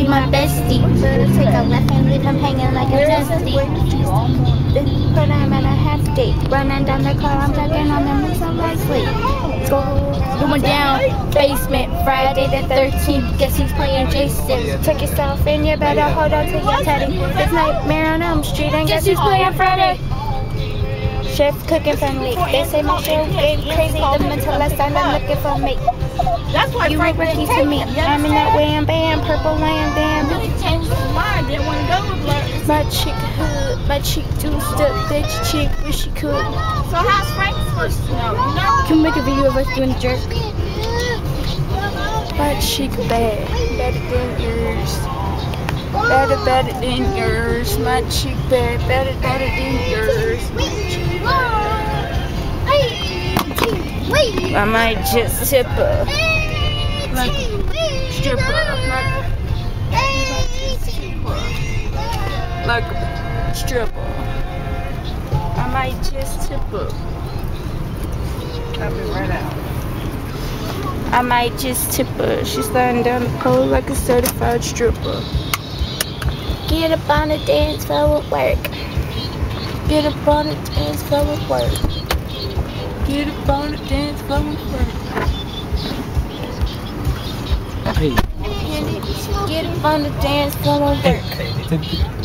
be my bestie. Take a left and leave him hanging like a testy. Then put him at a half date. Running down the car, I'm talking on them moves, I'm like sleep. Going down, basement, Friday the 13th. Guess he's playing Jason. Check yourself in, you better hold on to your teddy. It's Nightmare on Elm Street, and guess who's playing Friday? Chef cooking friendly. They say my show game crazy. The mentalist, I'm looking for me. That's why You were rookie to me. I'm in that wham bam, purple lamb bam. Really changed his mind. Didn't want to go with Blur. My chick hood, my chick do stuff that your chick wish she could. So how's Frank's supposed to know? You know? Can we make a video of us doing jerk? My chick bad, better than yours. Better than yours. My chick bad, better than yours. I might just tip her. Like stripper. Like a stripper. I might just tip her. I'll be right out. I might just tip her. She's sliding down the pole like a certified stripper. Get up on the dance floor at work. Get up on the dance floor at work. Get up on the dance floor at work. Hey. Get up on the dance floor at work.